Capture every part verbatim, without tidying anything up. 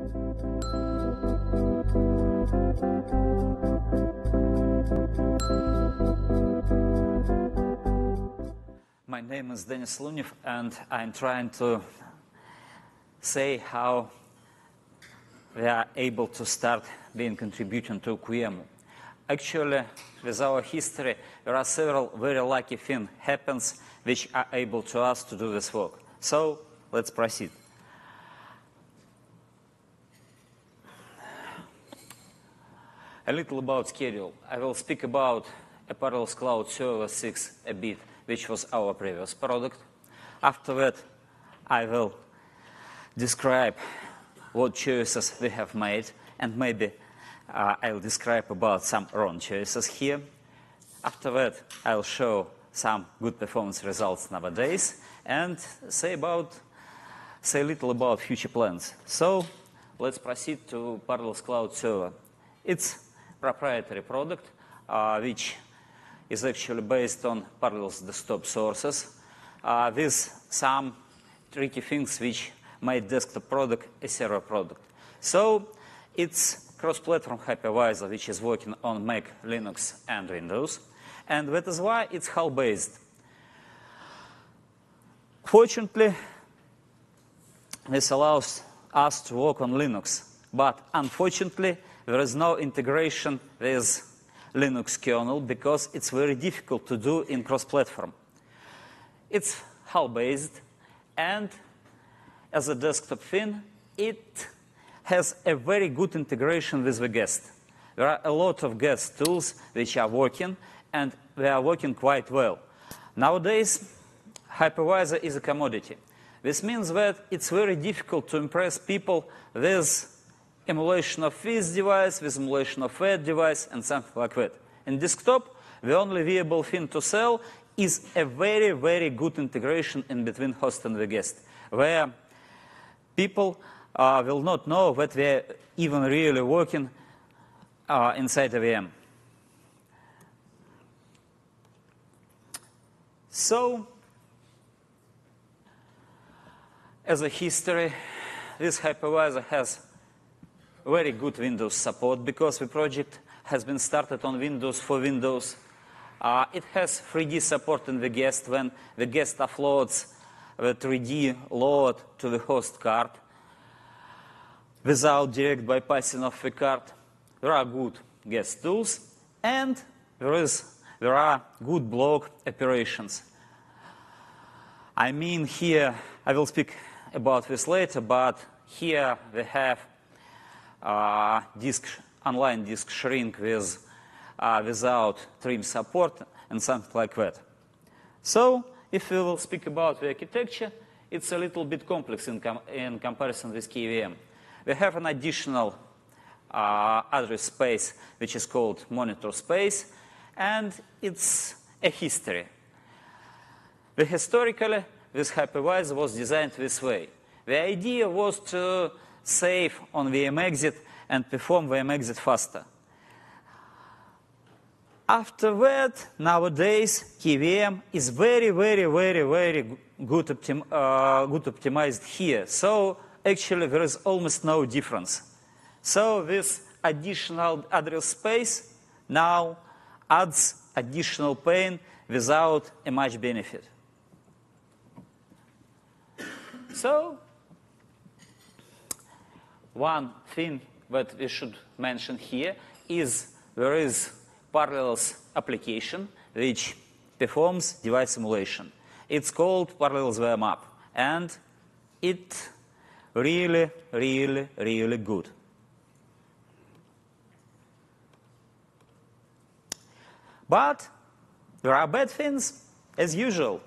My name is Denis Lunev, and I'm trying to say how we are able to start being contributing to Q E M U. Actually, with our history, there are several very lucky things happens which are able to us to do this work. So let's proceed. A little about schedule. I will speak about a Parallels Cloud Server six a bit, which was our previous product. After that, I will describe what choices we have made, and maybe uh, I'll describe about some wrong choices here. After that, I'll show some good performance results nowadays, and say about say a little about future plans. So let's proceed to Parallels Cloud Server. It's proprietary product, uh, which is actually based on Parallels desktop sources, uh, with some tricky things which made desktop product a server product. So it's cross-platform hypervisor, which is working on Mac, Linux, and Windows, and that is why it's H A L-based. Fortunately, this allows us to work on Linux, but unfortunately, there is no integration with Linux kernel because it's very difficult to do in cross-platform. It's H A L-based, and as a desktop thing, it has a very good integration with the guest. There are a lot of guest tools which are working, and they are working quite well. Nowadays, hypervisor is a commodity. This means that it's very difficult to impress people with emulation of this device, with emulation of that device, and something like that. In desktop, the only viable thing to sell is a very, very good integration in between host and the guest, where people uh, will not know that they're even really working uh, inside a V M. So, as a history, this hypervisor has very good Windows support because the project has been started on Windows for Windows. Uh, it has three D support in the guest when the guest uploads the three D load to the host card without direct bypassing of the card. There are good guest tools, and there, is, there are good block operations. I mean here, I will speak about this later, but here we have Uh, disk, online disk shrink with, uh, without trim support and something like that. So if we will speak about the architecture, it's a little bit complex in, com in comparison with K V M. We have an additional uh, address space which is called monitor space, and it's a history. The historically, this hypervisor was designed this way. The idea was to save on V M exit and perform V M exit faster. After that, nowadays, K V M is very, very, very, very good, optim uh, good optimized here. So actually, there is almost no difference. So this additional address space now adds additional pain without a much benefit. So one thing that we should mention here is there is Parallels application which performs device emulation. It's called Parallels V M App, and it really, really, really good. But there are bad things, as usual.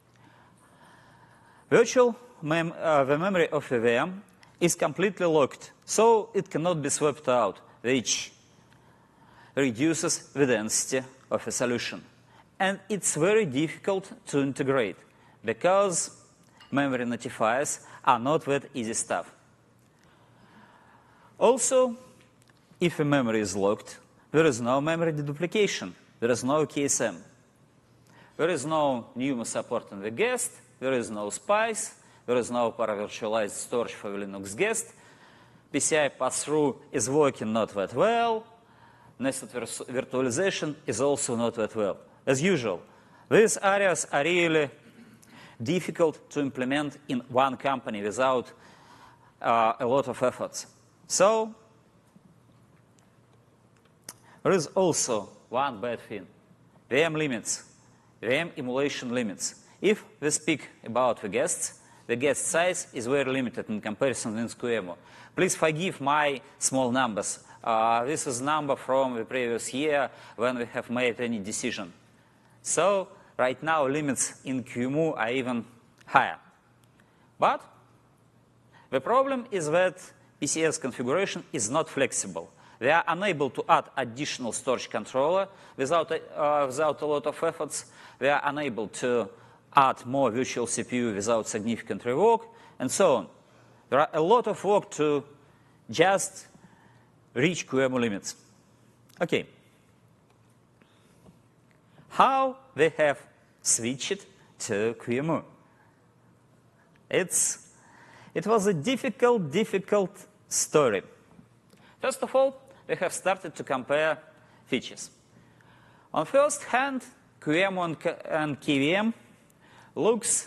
Virtual mem uh, the memory of a V M is completely locked, so it cannot be swapped out, which reduces the density of a solution. And it's very difficult to integrate, because memory notifiers are not that easy stuff. Also, if a memory is locked, there is no memory deduplication, there is no K S M. There is no N U M A support in the guest, there is no SPICE, there is no para-virtualized storage for the Linux guest. P C I pass-through is working not that well. Nested virtualization is also not that well. As usual, these areas are really difficult to implement in one company without uh, a lot of efforts. So there is also one bad thing: V M limits, V M emulation limits. If we speak about the guests, the guest size is very limited in comparison with Q E M U. Please forgive my small numbers. Uh, this is number from the previous year when we have made any decision. So right now limits in Q E M U are even higher. But the problem is that P C S configuration is not flexible. We are unable to add additional storage controller without, uh, without a lot of efforts. We are unable to add more virtual C P U without significant rework, and so on. There are a lot of work to just reach Q E M U limits. Okay. How we have switched to Q E M U? It's, it was a difficult, difficult story. First of all, we have started to compare features. On first hand, Q E M U and K V M looks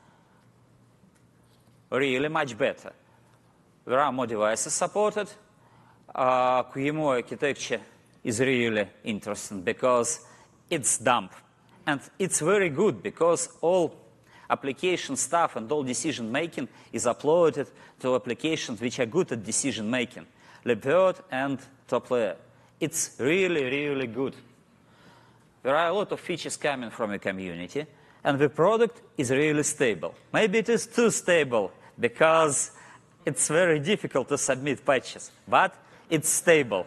really much better. There are more devices supported. Uh, Q E M U architecture is really interesting because it's dumb. And it's very good because all application stuff and all decision making is uploaded to applications which are good at decision making. libvirt and top layer. It's really, really good. There are a lot of features coming from the community, and the product is really stable. Maybe it is too stable because it's very difficult to submit patches, but it's stable.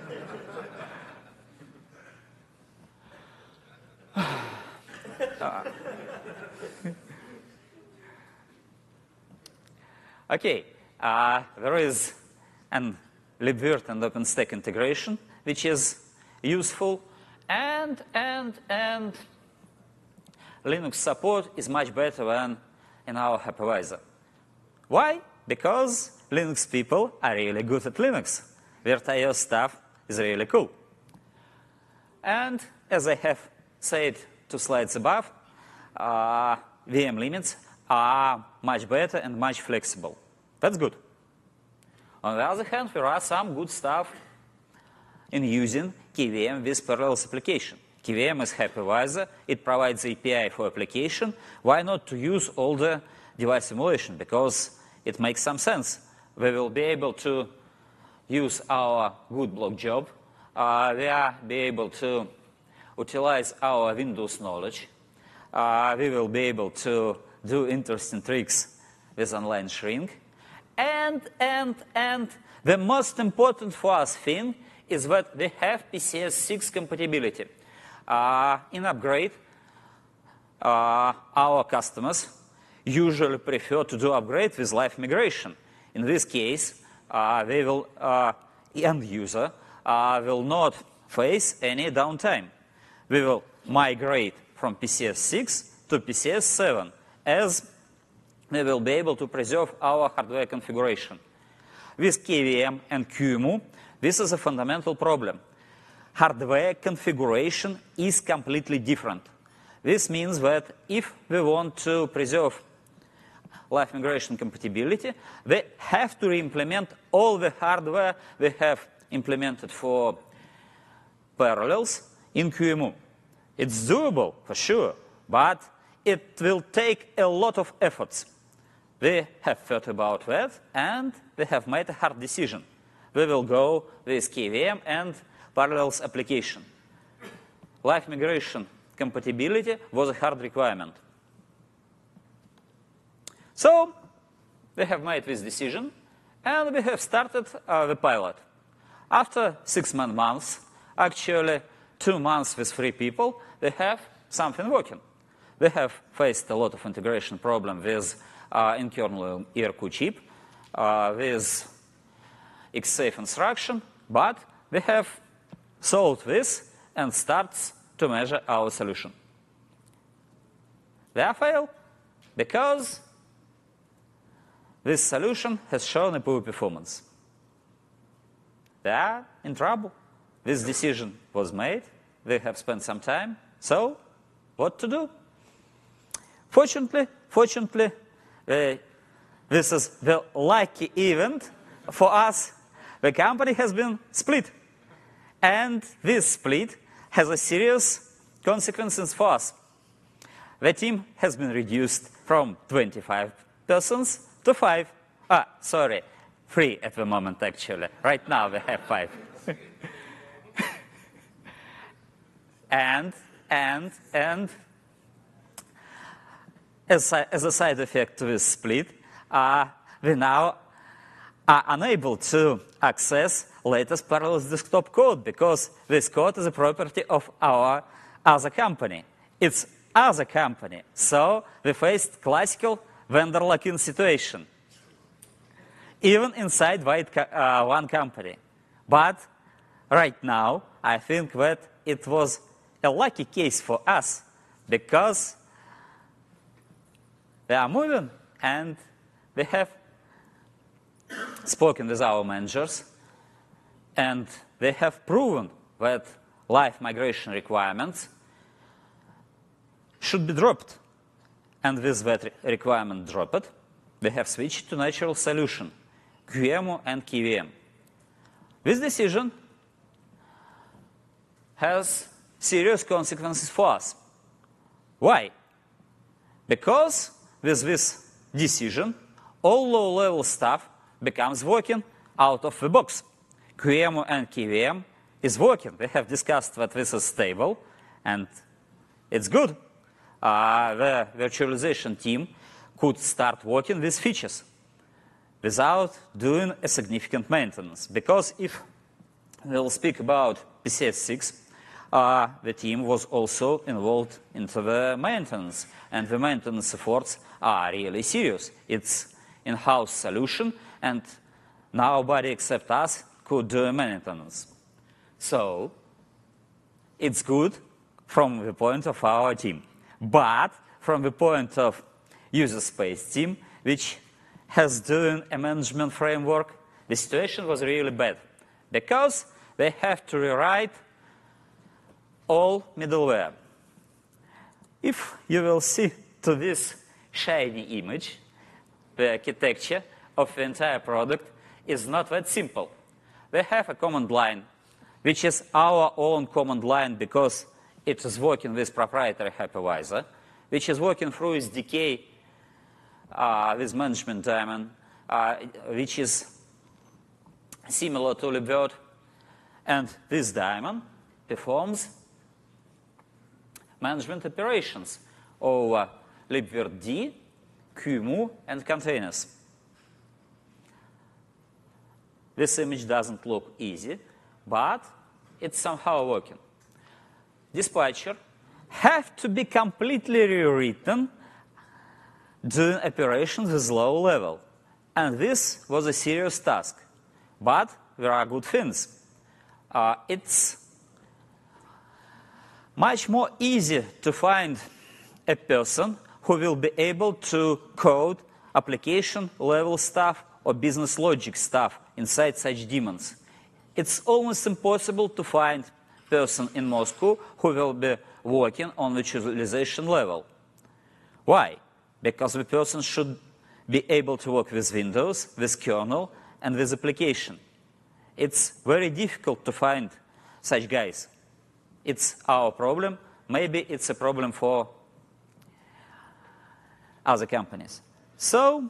uh. Okay, uh, there is an libvirt and OpenStack integration, which is useful, and, and, and Linux support is much better than in our hypervisor. Why? Because Linux people are really good at Linux. Virtuozzo stuff is really cool. And as I have said two slides above, uh, V M limits are much better and much flexible. That's good. On the other hand, there are some good stuff in using K V M with parallels application. K V M is hypervisor. It provides A P I for application. Why not to use all the device emulation? Because it makes some sense. We will be able to use our good block job. Uh, we are be able to utilize our Windows knowledge. Uh, we will be able to do interesting tricks with online shrink. And, and, and the most important for us thing is that we have P C S six compatibility. Uh, in upgrade, uh, our customers usually prefer to do upgrade with live migration. In this case, uh, they will, uh, end user uh, will not face any downtime. We will migrate from P C S six to P C S seven as we will be able to preserve our hardware configuration. With K V M and Q E M U, this is a fundamental problem. Hardware configuration is completely different. This means that if we want to preserve live migration compatibility, we have to re-implement all the hardware we have implemented for parallels in Q E M U. It's doable, for sure, but it will take a lot of efforts. We have thought about that, and we have made a hard decision. We will go with K V M and parallels application. Live migration compatibility was a hard requirement. So we have made this decision, and we have started uh, the pilot. After six months, actually two months with three people, we have something working. We have faced a lot of integration problems with uh, in-kernel E R Q chip, uh, with X-safe instruction, but we have solved this and starts to measure our solution. We are failed because this solution has shown a poor performance. they are in trouble. This decision was made. They have spent some time. So, what to do? Fortunately, fortunately, uh, this is the lucky event for us. The company has been split. And this split has a serious consequences for us. The team has been reduced from twenty-five persons to five. Ah, sorry, three at the moment, actually. Right now we have five. and, and, and, as, as a side effect to this split, uh, we now are unable to access latest Parallels desktop code because this code is a property of our other company. It's other company. So we faced classical vendor lock-in situation, even inside white, uh, one company. But right now, I think that it was a lucky case for us because they are moving and they have spoken with our managers and they have proven that live migration requirements should be dropped. And with that requirement dropped, they have switched to natural solution, Q E M U and K V M. This decision has serious consequences for us. Why? Because with this decision, all low-level stuff becomes working out of the box. Q E M U and K V M is working. We have discussed that this is stable, and it's good. Uh, the virtualization team could start working with features without doing a significant maintenance. Because if we'll speak about P C S six, uh, the team was also involved into the maintenance, and the maintenance efforts are really serious. It's in-house solution, and nobody except us could do maintenance. So it's good from the point of our team. But from the point of user space team, which has doing a management framework, the situation was really bad because they have to rewrite all middleware. If you will see to this shiny image, the architecture of the entire product is not that simple. They have a command line, which is our own command line because it is working with Proprietary Hypervisor, which is working through S D K uh, with management daemon, uh, which is similar to libvirt. And this daemon performs management operations over libvirt, Q E M U, and containers. This image doesn't look easy, but it's somehow working. Dispatcher have to be completely rewritten doing operations with low level. And this was a serious task. But there are good things. Uh, it's much more easy to find a person who will be able to code application level stuff or business logic stuff inside such daemons. It's almost impossible to find person in Moscow who will be working on virtualization level. Why? Because the person should be able to work with Windows, with kernel, and with application. It's very difficult to find such guys. It's our problem. Maybe it's a problem for other companies. So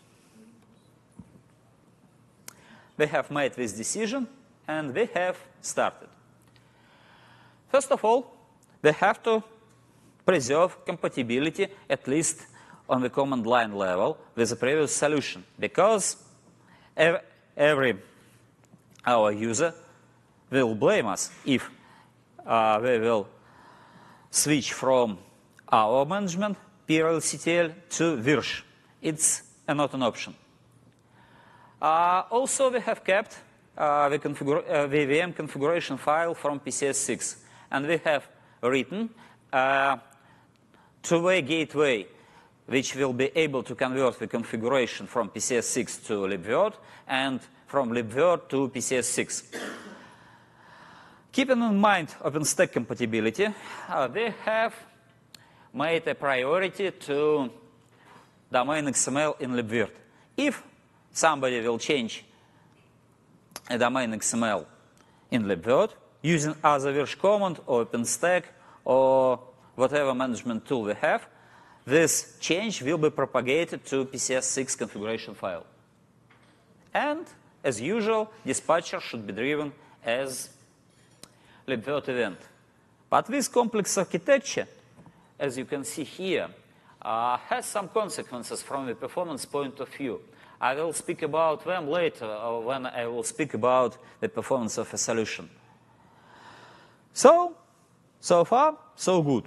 they have made this decision, and they have started. First of all, they have to preserve compatibility, at least on the command line level, with the previous solution, because every, every our user will blame us if uh, we will switch from our management, P R L C T L, to Virch. It's uh, not an option. Uh, also, we have kept uh, the uh, V V M configuration file from P C S six, and we have written uh, two-way gateway which will be able to convert the configuration from P C S six to libvirt and from libvirt to P C S six. Keeping in mind OpenStack compatibility, uh, we have made a priority to domain X M L in libvirt. If somebody will change a domain X M L in libvirt using other virsh command or OpenStack or whatever management tool we have, this change will be propagated to P C S six configuration file. And as usual, dispatcher should be driven as libvirt event. But this complex architecture, as you can see here, uh, has some consequences from the performance point of view. I will speak about them later uh, when I will speak about the performance of a solution. So, so far, so good.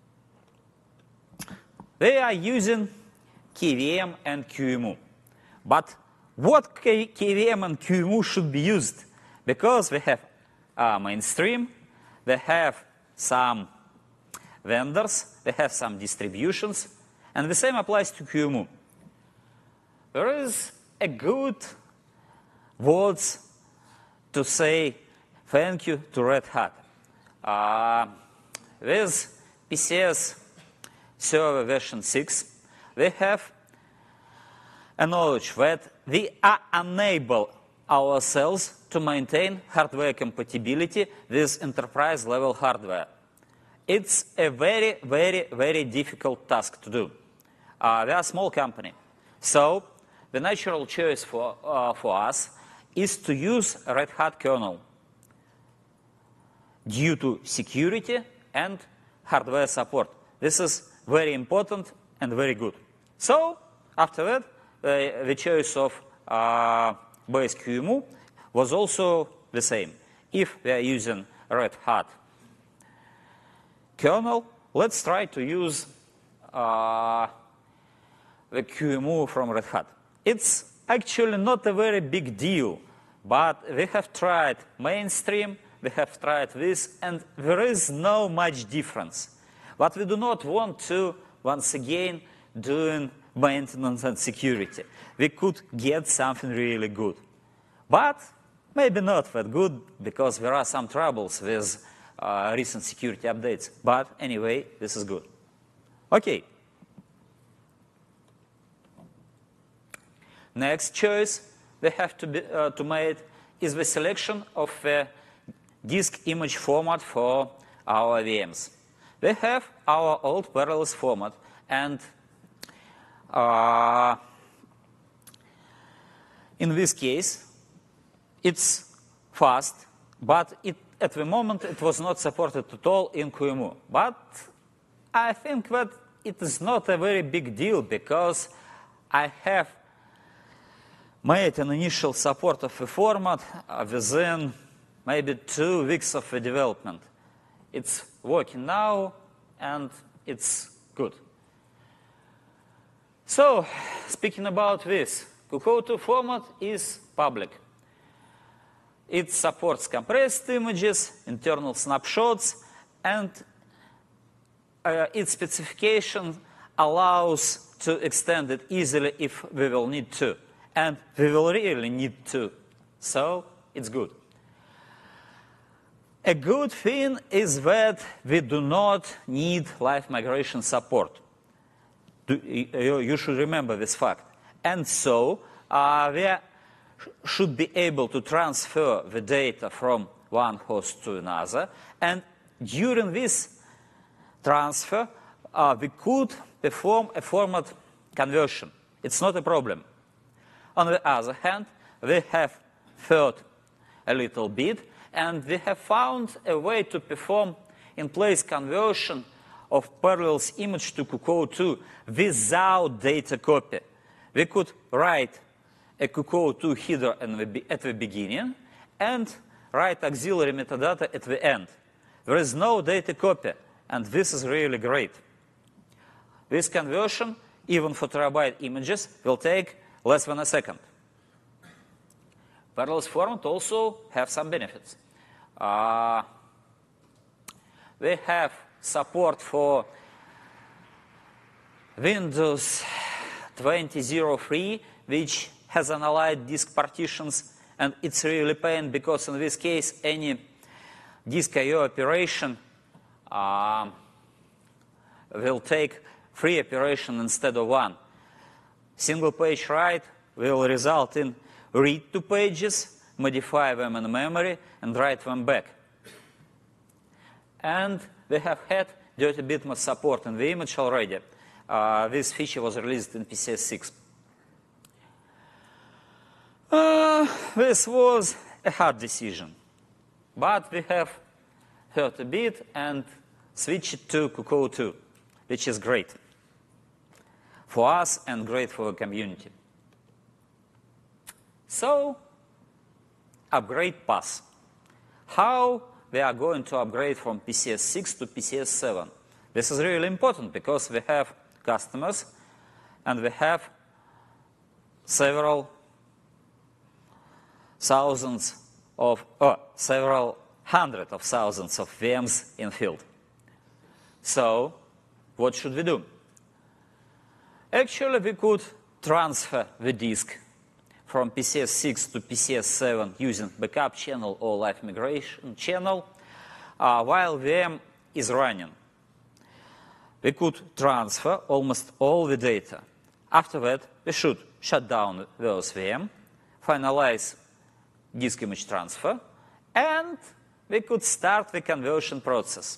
They are using K V M and Q E M U. But what K V M and Q E M U should be used? Because we have uh, mainstream, they have some vendors, they have some distributions, and the same applies to Q E M U. There is a good words to say thank you to Red Hat. Uh, with P C S server version six, we have a knowledge that we are unable ourselves to maintain hardware compatibility with enterprise-level hardware. It's a very, very, very difficult task to do. Uh, we are a small company. So the natural choice for, uh, for us is to use a Red Hat kernel due to security and hardware support. This is very important and very good. So after that, uh, the choice of uh, base Q E M U was also the same. If we are using Red Hat kernel, let's try to use uh, the Q E M U from Red Hat. It's actually not a very big deal, but we have tried mainstream, we have tried this, and there is no much difference. But we do not want to, once again, doing maintenance and security. We could get something really good. But maybe not that good, because there are some troubles with uh, recent security updates. But anyway, this is good. OK. Next choice we have to, be, uh, to make is the selection of the disk image format for our V Ms. We have our old Parallels format, and uh, in this case, it's fast, but it, at the moment it was not supported at all in Q E M U. But I think that it is not a very big deal, because I have made an initial support of the format within maybe two weeks of the development. It's working now, and it's good. So, speaking about this, Q Q O two format is public. It supports compressed images, internal snapshots, and uh, its specification allows to extend it easily if we will need to. And we will really need to. So, it's good. A good thing is that we do not need live migration support. You should remember this fact. And so uh, we should be able to transfer the data from one host to another. And during this transfer, uh, we could perform a format conversion. It's not a problem. On the other hand, we have thought a little bit, and we have found a way to perform in-place conversion of Parallels image to Q Q O two without data copy. We could write a Q Q O two header at the beginning and write auxiliary metadata at the end. There is no data copy, and this is really great. This conversion, even for terabyte images, will take less than a second. Parallels format also have some benefits. Uh, we have support for Windows twenty oh three, which has analyzed disk partitions, and it's really pain because in this case any disk I O operation uh, will take three operations instead of one. Single page write will result in read two pages, modify them in memory, and write them back. And we have had dirty bitmap support in the image already. Uh, this feature was released in P C S six. Uh, this was a hard decision, but we have thirty bit and switched to Q Q O two, which is great for us and great for the community. So, upgrade path. How we are going to upgrade from P C S six to P C S seven? This is really important because we have customers and we have several thousands of, oh, several hundred of thousands of V Ms in field. So, what should we do? Actually, we could transfer the disk from P C S six to P C S seven using backup channel or live migration channel uh, while V M is running. We could transfer almost all the data. After that, we should shut down those V M, finalize disk image transfer, and we could start the conversion process.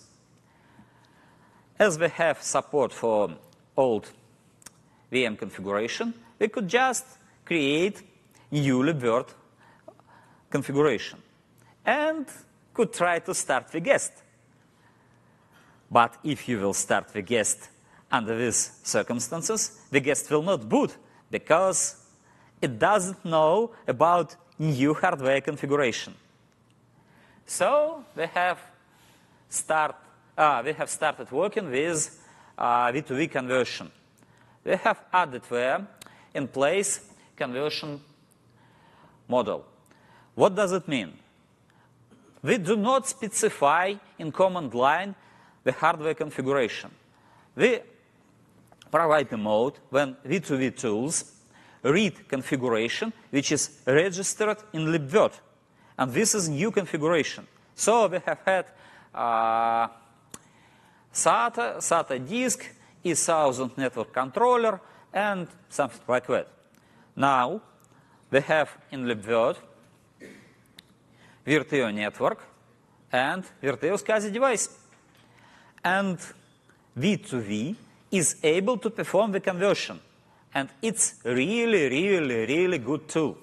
As we have support for old V M configuration, we could just create new libvirt configuration and could try to start the guest. But if you will start the guest under these circumstances, the guest will not boot because it doesn't know about new hardware configuration. So we have start uh, we have started working with uh, V two V conversion. We have added there in place conversion model. What does it mean? We do not specify in command line the hardware configuration. We provide a mode when V two V tools read configuration which is registered in libvirt. And this is new configuration. So we have had uh, SATA, SATA disk, E one thousand network controller, and something like that. Now we have in libvirt Virtuozzo network and Virtuozzo SCSI device. And V two V is able to perform the conversion. And it's really, really, really good tool.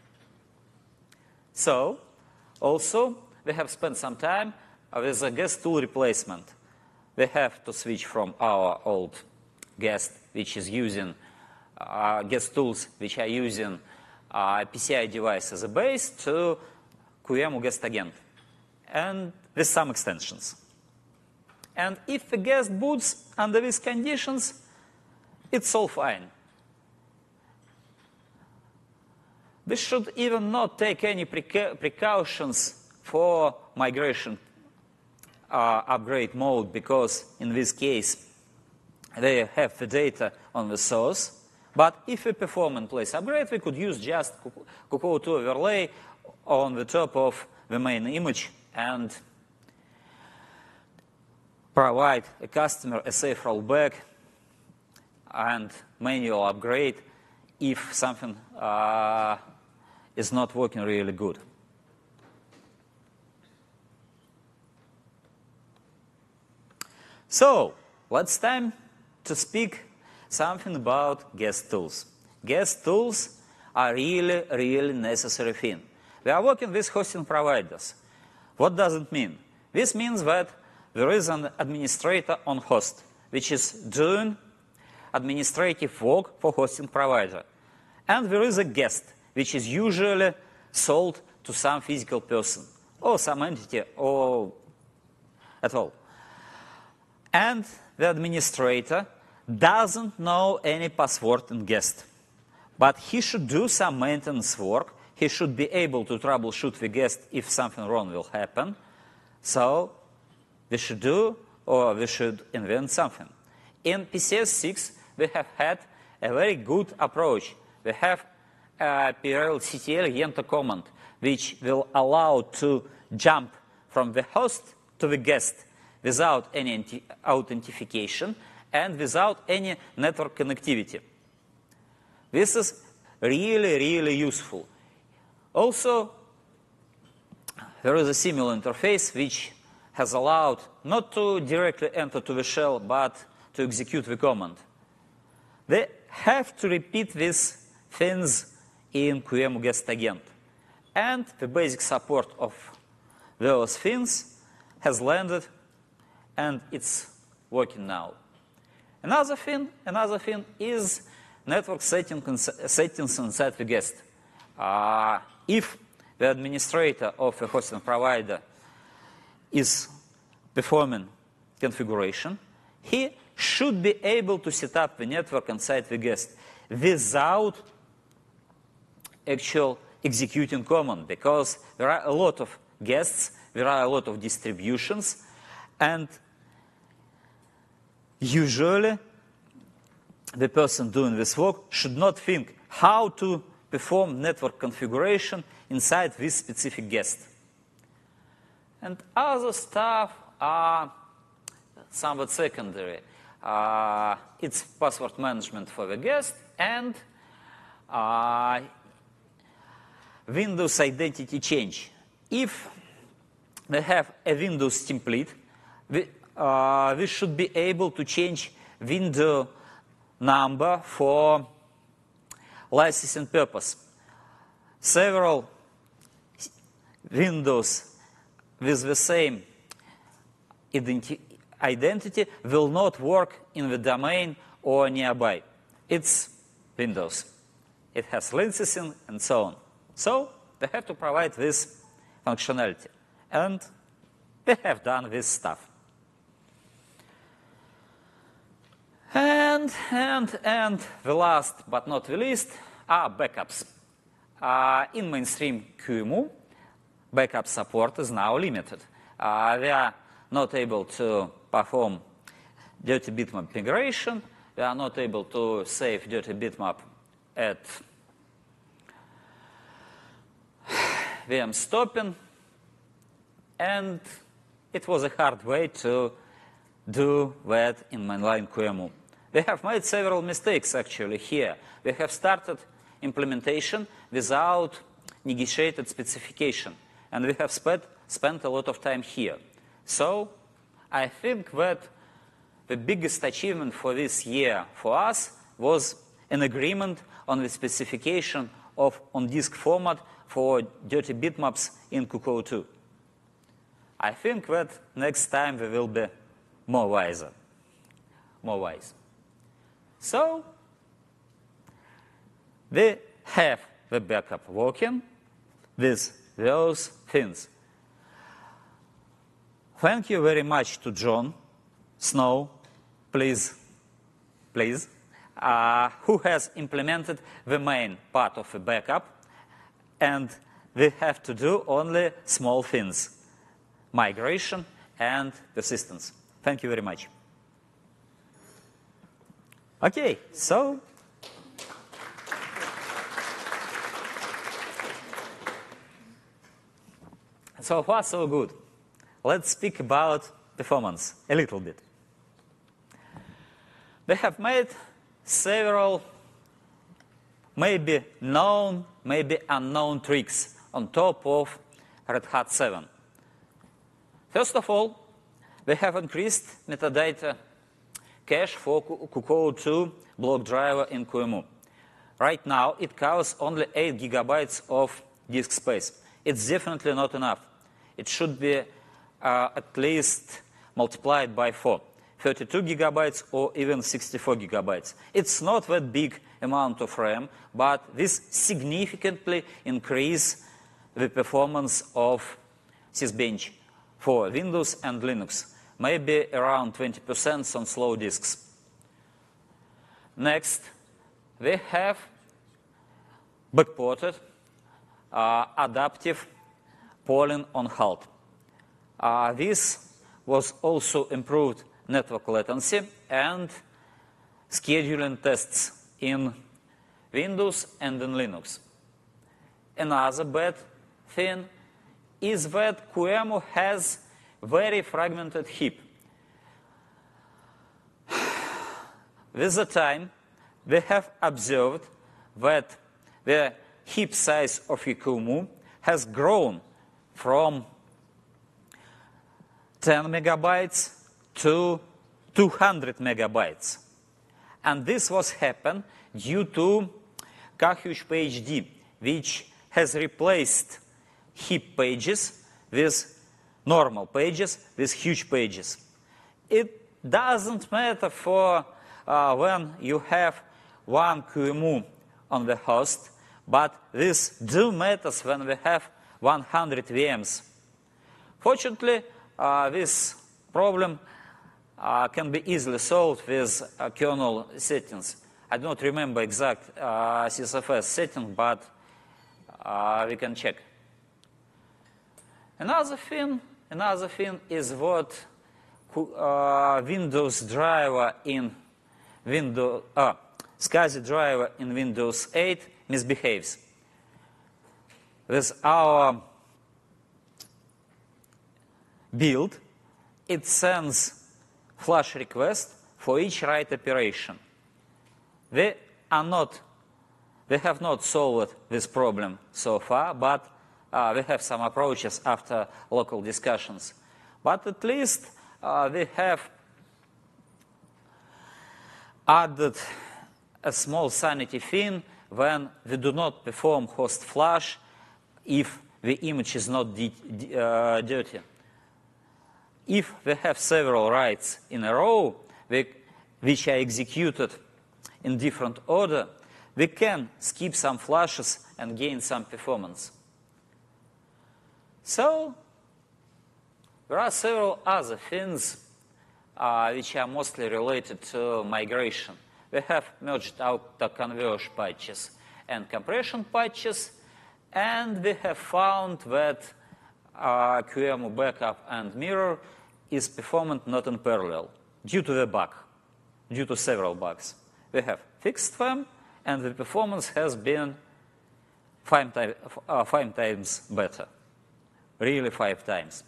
So, also, we have spent some time with a guest tool replacement. We have to switch from our old guest, which is using uh, guest tools, which are using uh, P C I device as a base, to Q E M U guest agent, and with some extensions. And if the guest boots under these conditions, it's all fine. We should even not take any preca precautions for migration uh, upgrade mode, because in this case they have the data on the source. But if we perform in place upgrade, we could use just Q Q O two overlay on the top of the main image and provide a customer a safe rollback and manual upgrade if something uh, is not working really good. So, let's time to speak something about guest tools. Guest tools are really, really necessary thing. We are working with hosting providers. What does it mean? This means that there is an administrator on host, which is doing administrative work for hosting provider. And there is a guest, which is usually sold to some physical person, or some entity, or at all. And the administrator doesn't know any password in guest. But he should do some maintenance work. He should be able to troubleshoot the guest if something wrong will happen. So we should do, or we should invent something. In P C S six, we have had a very good approach. We have a P R L C T L Yenta command, which will allow to jump from the host to the guest without any authentication and without any network connectivity. This is really, really useful. Also, there is a similar interface which has allowed not to directly enter to the shell, but to execute the command. They have to repeat these things in Q E M U guest agent. And the basic support of those things has landed, and it's working now. Another thing, another thing is network settings, settings inside the guest. Uh, if the administrator of a hosting provider is performing configuration, he should be able to set up the network inside the guest without actual executing command, because there are a lot of guests, there are a lot of distributions, and usually the person doing this work should not think how to perform network configuration inside this specific guest. And other stuff are somewhat secondary. Uh, it's password management for the guest and uh, Windows identity change. If we have a Windows template, we, uh, we should be able to change window number for licensing purpose. Several Windows with the same identi identity will not work in the domain or nearby. It's Windows. It has licensing and so on. So they have to provide this functionality. And they have done this stuff. And, and, and the last but not the least are backups. Uh, in mainstream Q E M U, backup support is now limited. Uh, we are not able to perform dirty bitmap migration. We are not able to save dirty bitmap at V M stopping. And it was a hard way to do that in mainline Q E M U. We have made several mistakes, actually, here. We have started implementation without negotiated specification. And we have spent, spent a lot of time here. So I think that the biggest achievement for this year for us was an agreement on the specification of on-disk format for dirty bitmaps in Q C O two. I think that next time we will be more wiser, more wise. So we have the backup working with those things. Thank you very much to John Snow, please, please, uh, who has implemented the main part of the backup, and we have to do only small things, migration and persistence. Thank you very much. Okay, so so far so good. Let's speak about performance a little bit. We have made several maybe known, maybe unknown tricks on top of Red Hat seven. First of all, we have increased metadata cache for Q C O two block driver in Q E M U. Right now, it covers only eight gigabytes of disk space. It's definitely not enough. It should be uh, at least multiplied by four, thirty-two gigabytes or even sixty-four gigabytes. It's not that big amount of RAM, but this significantly increases the performance of Sysbench for Windows and Linux, maybe around twenty percent on slow disks. Next, we have backported uh, adaptive polling on halt. Uh, this was also improved network latency and scheduling tests in Windows and in Linux. Another bad thing is that Q E M U has very fragmented heap. With the time, we have observed that the heap size of a Q E M U has grown from ten megabytes to two hundred megabytes. And this was happened due to K V M P H D, which has replaced heap pages with normal pages, with huge pages. It doesn't matter for uh, when you have one Q E M U on the host, but this do matters when we have one hundred V Ms. Fortunately, uh, this problem uh, can be easily solved with uh, kernel settings. I do not remember exact uh, SWsoft setting, but uh, we can check. Another thing, another thing is what uh, Windows driver in Windows, uh, SCSI driver in Windows eight misbehaves. With our build, it sends flash request for each write operation. We are not, we have not solved this problem so far, but uh, we have some approaches after local discussions. But at least uh, we have added a small sanity thing when we do not perform host flush if the image is not uh, dirty. If we have several writes in a row we, which are executed in different order, we can skip some flushes and gain some performance. So there are several other things uh, which are mostly related to migration. We have merged out the converge patches and compression patches, and we have found that uh, Q E M U backup and mirror is performant not in parallel due to the bug, due to several bugs. We have fixed them, and the performance has been five, uh, five times better, really five times.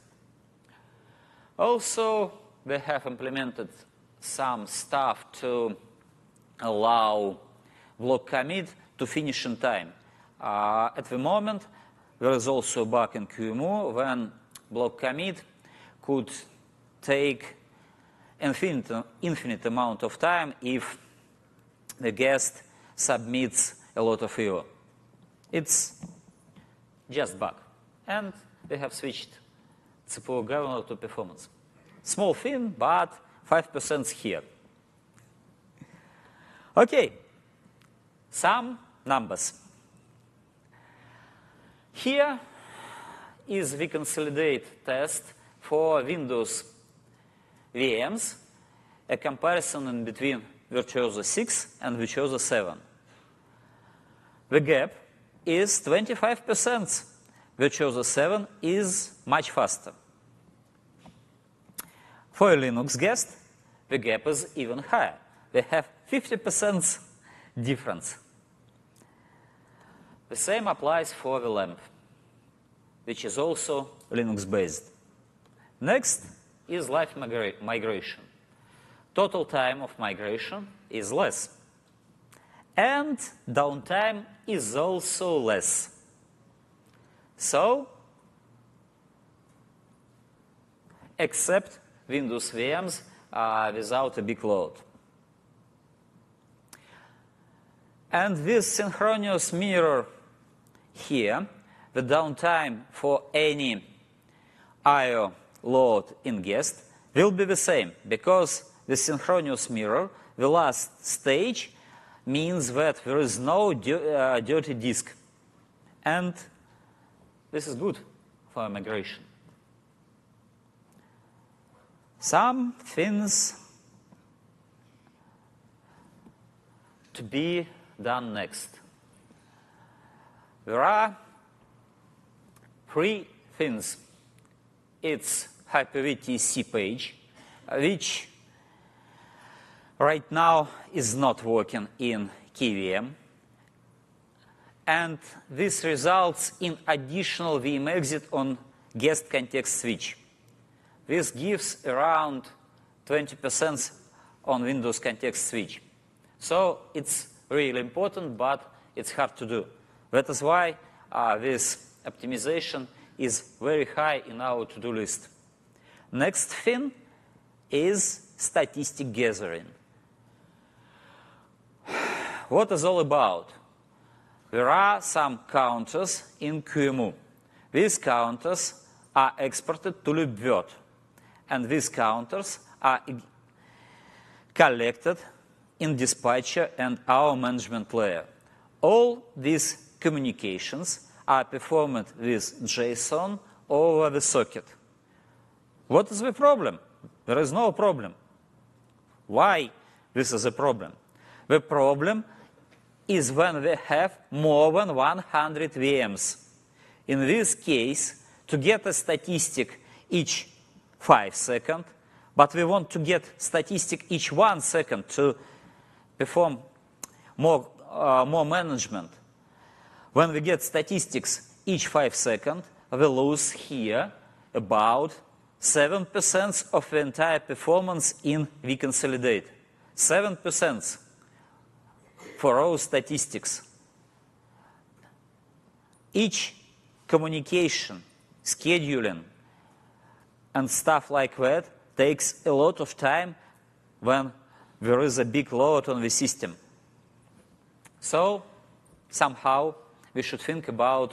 Also, we have implemented some stuff to allow block commit to finish in time. Uh, at the moment, there is also a bug in Q E M U when block commit could take infinite, infinite amount of time if the guest submits a lot of error. It's just bug. And we have switched C P U governor to performance. Small thing, but five percent here. Okay, some numbers. Here is the consolidate test for Windows V Ms, a comparison in between Virtuozzo six and Virtuozzo seven. The gap is twenty-five percent. Virtuozzo seven is much faster. For a Linux guest, the gap is even higher. They have fifty percent difference. The same applies for the lamp, which is also Linux-based. Next is live migra migration. Total time of migration is less. And downtime is also less. So, except Windows V Ms uh, without a big load. And with synchronous mirror here, the downtime for any I O load in guest will be the same, because the synchronous mirror, the last stage, means that there is no uh, dirty disk. And this is good for migration. Some things to be done next. There are three things. It's Hyper-V T C page, which right now is not working in K V M. And this results in additional V M exit on guest context switch. This gives around twenty percent on Windows context switch. So it's really important, but it's hard to do. That is why uh, this optimization is very high in our to-do list. Next thing is statistic gathering. What is all about? There are some counters in Q E M U. These counters are exported to libvirt, and these counters are collected in dispatcher and our management layer. All these communications are performed with JSON over the socket. What is the problem? There is no problem. Why this is a problem? The problem is when we have more than one hundred V Ms. In this case, to get a statistic each five seconds, but we want to get statistic each one second to perform more, uh, more management. When we get statistics each five seconds, we lose here about seven percent of the entire performance in vConsolidate. seven percent for raw statistics. Each communication, scheduling, and stuff like that takes a lot of time when there is a big load on the system. So somehow we should think about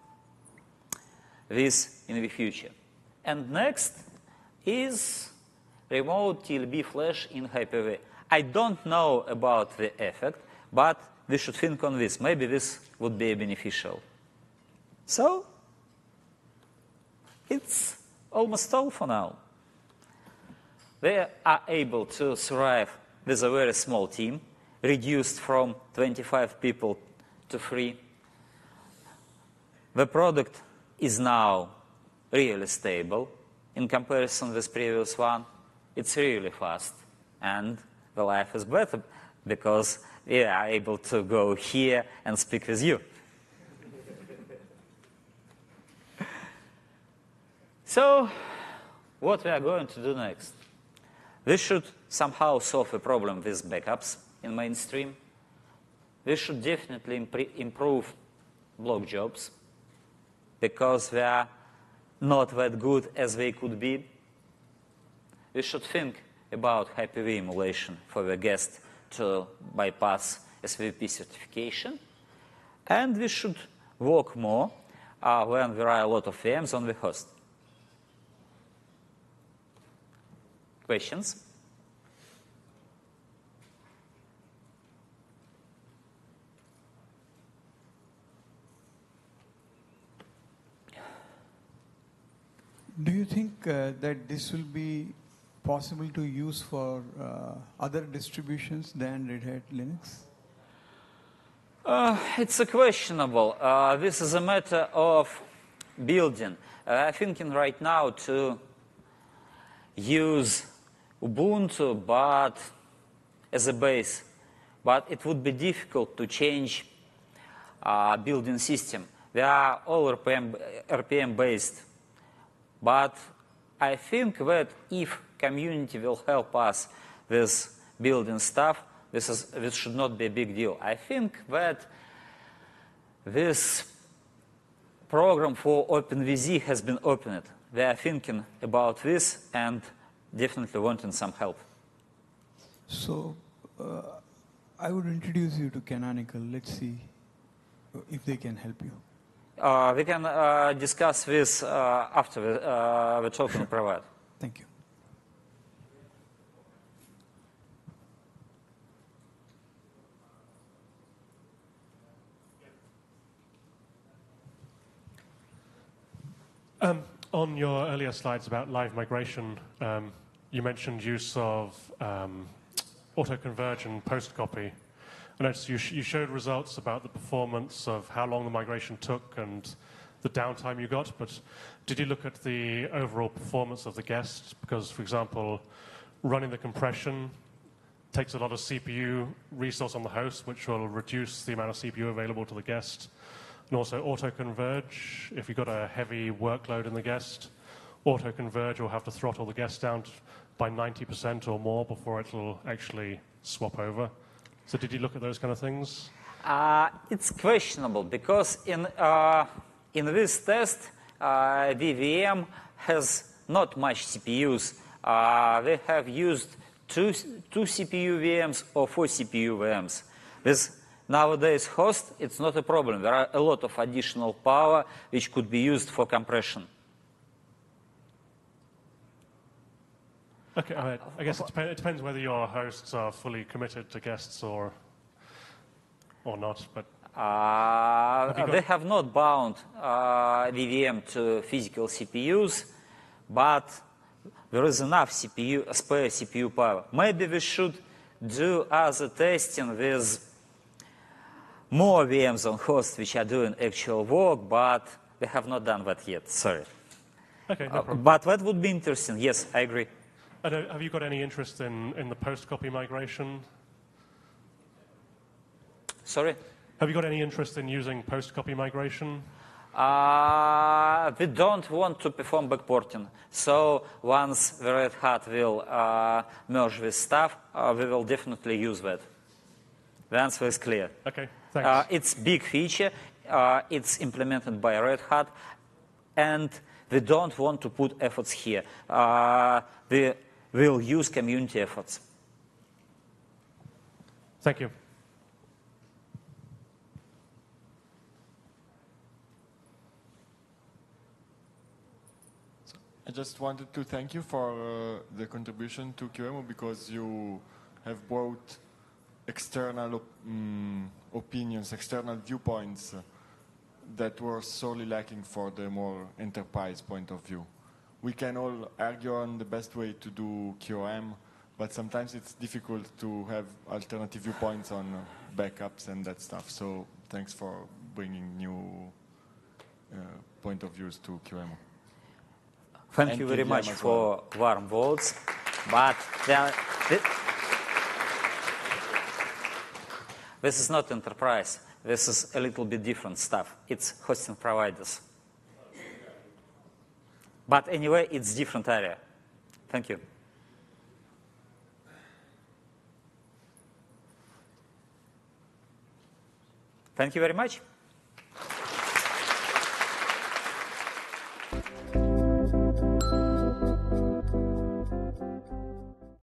this in the future. And next is remote T L B flash in Hyper-V. I don't know about the effect, but we should think on this. Maybe this would be beneficial. So it's almost all for now. They are able to survive with a very small team, reduced from twenty-five people to three. The product is now really stable in comparison with previous one. It's really fast, and the life is better because we are able to go here and speak with you. So what we are going to do next? We should somehow solve a problem with backups in mainstream. We should definitely improve block jobs because they are not that good as they could be. We should think about Hyper-V emulation for the guest to bypass S W P certification. And we should work more uh, when there are a lot of V Ms on the host. Questions? Do you think uh, that this will be possible to use for uh, other distributions than Red Hat Linux? Uh, it's a questionable. Uh, this is a matter of building. Uh, I'm thinking right now to use Ubuntu, but as a base. But it would be difficult to change uh, building system. They are all R P M, R P M based. But I think that if community will help us with building stuff, this, is, this should not be a big deal. I think that this program for OpenVZ has been opened. They are thinking about this and definitely wanting some help. So uh, I would introduce you to Canonical. Let's see if they can help you. Uh, we can uh, discuss this uh, after the, uh, the talk on provide. Thank you. Um, on your earlier slides about live migration, um, you mentioned use of um, auto-converge and post-copy. I noticed you, sh you showed results about the performance of how long the migration took and the downtime you got, but did you look at the overall performance of the guest? Because, for example, running the compression takes a lot of C P U resource on the host, which will reduce the amount of C P U available to the guest. And also auto-converge. If you've got a heavy workload in the guest, auto-converge will have to throttle the guest down by ninety percent or more before it'll actually swap over. So did you look at those kind of things? Uh, it's questionable because in, uh, in this test, uh, V V M has not much C P Us. Uh, they have used two, two C P U V Ms or four C P U V Ms. With nowadays host, it's not a problem. There are a lot of additional power which could be used for compression. Okay, I, I guess it, dep it depends whether your hosts are fully committed to guests or or not. But uh, have they have not bound uh, V V M to physical C P Us, but there is enough C P U, spare C P U power. Maybe we should do other testing with more V Ms on host which are doing actual work, but we have not done that yet. Sorry. Okay, no problem. Uh, but that would be interesting. Yes, I agree. And uh, have you got any interest in, in the post-copy migration? Sorry? Have you got any interest in using post-copy migration? Uh, we don't want to perform backporting. So once the Red Hat will uh, merge with stuff, uh, we will definitely use that. The answer is clear. Okay, thanks. Uh, it's a big feature. Uh, it's implemented by Red Hat. And we don't want to put efforts here. Uh, we will use community efforts. Thank you. I just wanted to thank you for uh, the contribution to Q E M U because you have brought external op um, opinions, external viewpoints uh, that were sorely lacking for the more enterprise point of view. We can all argue on the best way to do Q E M, but sometimes it's difficult to have alternative viewpoints on uh, backups and that stuff. So thanks for bringing new uh, point of views to Q E M U. Thank And you very K V M much as for warm words. But there, this is not enterprise. This is a little bit different stuff. It's hosting providers. But anyway, it's different area. Thank you. Thank you very much.